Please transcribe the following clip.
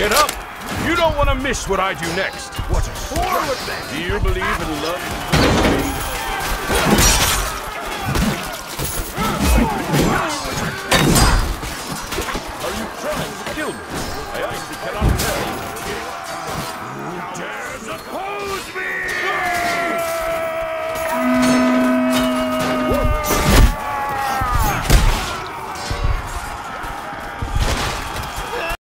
Get up! You don't want to miss what I do next. What a forward, man! Do you believe in love?